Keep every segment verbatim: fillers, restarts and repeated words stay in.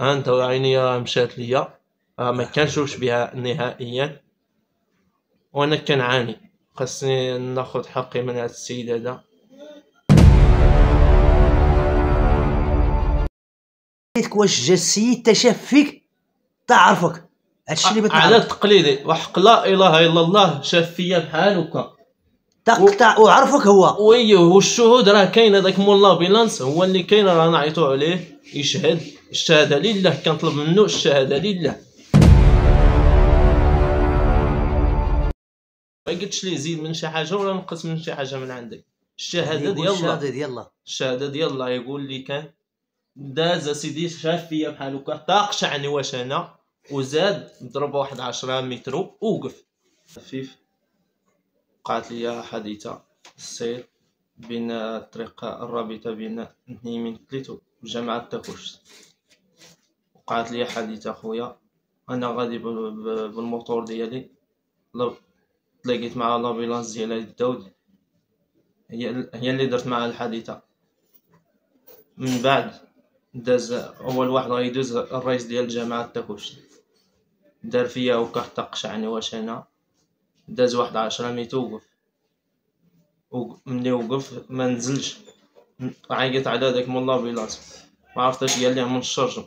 ها انت عيني راه مشات ليا، راه ما كنشوفش بها نهائيا، وانا كنعاني. خاصني ناخذ حقي من هذا السيد هذا. واش جا السيد تا شاف فيك تعرفك هادشي اللي بغيت على نعرف. تقليدي وحق لا اله الا الله شاف فيا بحال هكا تقطع وعرفك هو. وي والشهود راه كاين. هذاك مول لابيلانس هو اللي كاين، راه نعيطوا عليه يشهد. الشهاده لله، كنطلب منه الشهاده لله. ما قلتش ليه زيد من شي حاجه ولا نقص من شي حاجه من عندك. الشهاده ديال الله، الشهاده ديال الله، الشهاده ديال الله. يقول لي كان داز سيدي شاف فيا بحال هكا، تاقشعني واش انا، وزاد ضرب واحد عشرة مترو ووقف خفيف. وقعت لي حادثه السير بين الطريق الرابطه بين نهيمين تليت وجامعة تاكوش. وقعت لي حادثه خويا، انا غادي بالموتور ديالي، تلاقيت مع لابيلانس ديال الدود، هي هي اللي درت معها الحادثه. من بعد داز اول واحد غيدوز الرئيس ديال جامعة تاكوش، دار فيا هكا حتى قشعني واش انا. داز واحد عشرة متر وقف، وملي وقف ما نزلش. عيط على داك مول لابيلانس، ما عرفتش قال ليه من الشرجم.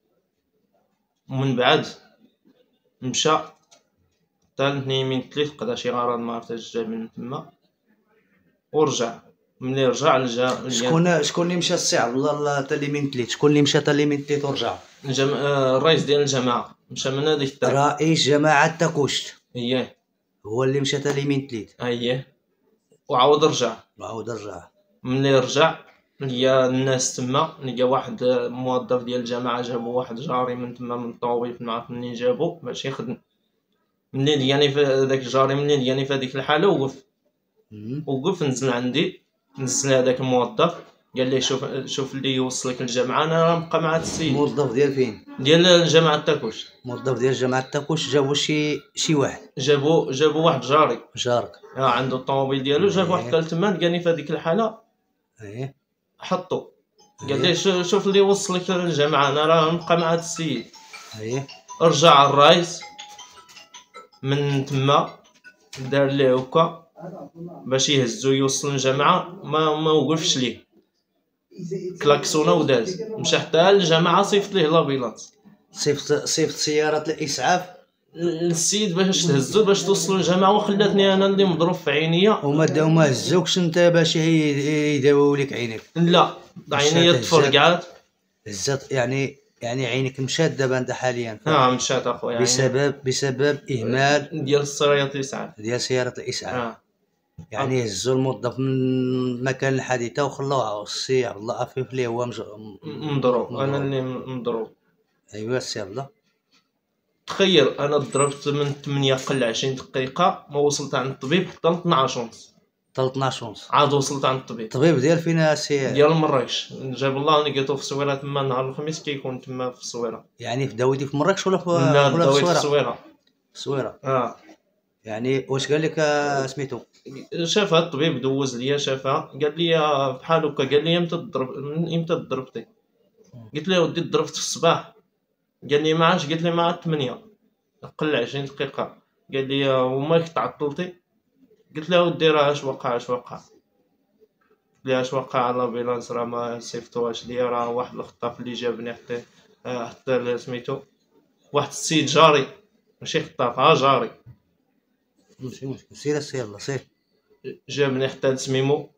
ومن بعد مشى حتى لنهيمين تليت، قدا شي غرض ما عرفتش جا من تما ورجع. ملي رجع لجا شكون شكون اللي مشى السي عبد الله حتى ليمين تليت؟ شكون اللي مشى حتى ليمين تليت ورجع؟ جم... آه الرئيس ديال الجماعه مشى من هذيك الطريق. رئيس جماعه تاكوشت اييه هو اللي مشى حتى ليمين تليت. اييه وعاود رجع. وعاود رجع. ملي رجع لقى الناس تما، لقى واحد موظف ديال الجماعه، جابوا واحد جاري من تما من الطوبيب، ما عرف منين جابو باش يخدم. ملي لقاني في داك الجاري، ملي لقاني في هذيك الحاله وقف. وقف نزل عندي، نزل هذاك الموظف قال لي شوف شوف اللي يوصلك الجامعه، انا راه نبقى مع هذا السيد. موظف ديال فين؟ ديال جامعة تاكوش. موظف ديال جامعة تاكوش. جابوا شي شي واحد، جابوا جابوا واحد جاري جارك اه عنده الطوموبيل ديالو. جاب واحد قال تما، لقاني في هذيك الحاله ايه حطو. قال لي شوف اللي وصلك للجامعه، انا راه نبقى مع هذا السيد. ايه رجع الرئيس من تما، دار ليه هكا باش يهزو يوصل للجامعه، ما ما وقفش ليه، كلاكسونا وداز. مشى حتى للجامعه، صيفط ليه لابيلانس، صيفط صيفط سيارة الاسعاف السيد باش تهزو باش توصل للجامعه. وخلاتني انا اللي مضروب في عينيا. وما داو ما هزوكش انت باش يداويو لك عينيك؟ لا عينيا تفرقعات. هزات يعني يعني عينك مشات دابا انت حاليا؟ اه مشات اخويا بسبب بسبب اهمال ديال سيارة الاسعاف، ديال سيارة الاسعاف. اه يعني هزوا الموظف من مكان الحادثه وخلاوه السي عبد الله عفيف اللي هو مج... مضروب. انا اللي مضروب. ايوا السي عبد الله، تخيل انا ضربت من ثمانية قل عشرين دقيقه، ما وصلت عند الطبيب حتى ل اثناش ونص. حتى ل اثناش ونص عاد وصلت عند الطبيب. الطبيب ديال فين السي؟ ديال مراكش. جاب الله لقيتو في الصويره تما، نهار الخميس كيكون تما في الصويره. يعني في داويتي في مراكش ولا في لا ولا في داويت في الصويره؟ الصويره. الصويره اه. يعني واش قال لك سميتو؟ شافها الطبيب، دوز ليا شافها، قال لي بحال هكا، قال لي امتى تضرب، من امتى ضربتي؟ قلت له ودي ضربت في الصباح. قال لي ما عادش. قلت له مع ثمانية قل عشرين دقيقه. قال لي وماك تعطلتي؟ قلت له ودي راه اش وقع اش وقع. قال لي اش وقع على لابيلانس، راه ما صيفطوهاش ليا، راه واحد الخطاف اللي جابني حتى حتى سميتو واحد السيد جاري، ماشي خطاف، ها جاري. ماشي مشكل، سير السي الله سير. جابني حتى لسميمو،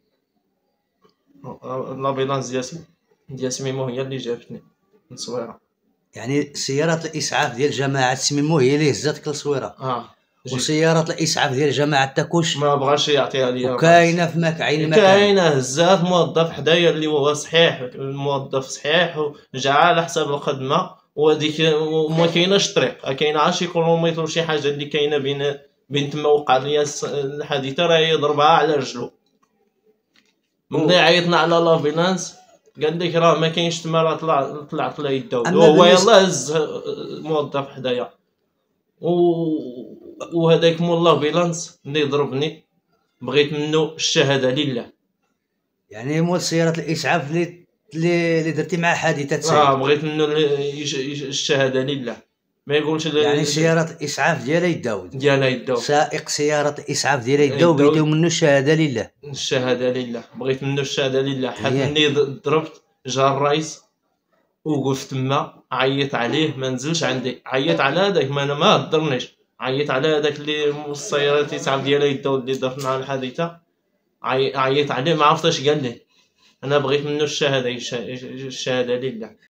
لابيلانس ديال ديال سميمو هي اللي جابتني من الصويره. يعني سيارة الإسعاف ديال جماعة سميمو هي اللي هزاتك للصويرة؟ اه. وسيارة الإسعاف ديال جماعة تاكوش ما بغاش يعطيها ليا. وكاينة في مك عين مكان؟ كاينة. هزات موظف حدايا اللي هو صحيح، الموظف صحيح وجا على حساب الخدمة، وهذيك وما كايناش طريق، كاينه عا شي كيلومتر شي حاجة اللي كاينة بين بين تما وقع ليا الحادثة، راه يضربها على رجلو. ملي عيطنا على لافينانس قال لك راه ما كاينش تما، راه طلع طلعت له يداو، هو يلاه هز موظف حدايا. و وهذاك مول لافيلانس اللي ضربني بغيت منه الشهاده لله. يعني مول سيارة الاسعاف اللي اللي اللي درتي مع حادثه اه سير. بغيت منه ال- يش- يش- الشهاده لله، ما يقولش ل- يعني سياره اسعاف ديالها يداود، ديالها يداو سائق سياره اسعاف ديالها يداود، يداود. بغيتو منه الشهاده لله. الشهاده لله، بغيت منه الشهاده لله. حيت أيه. ملي ض- ضربت جا الرئيس وقف تما، عيط عليه ما نزلش عندي، عيط على هذاك، ما انا ما هضرنيش، عيط على هذاك اللي السيارات اسعاف ديالها يداو اللي درنا على الحادثه، عي- عيط عليه ما عرفتش قال لي. انا بغيت منه الشهاده، الشهاده لله.